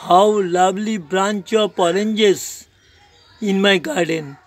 How lovely bunch of oranges in my garden.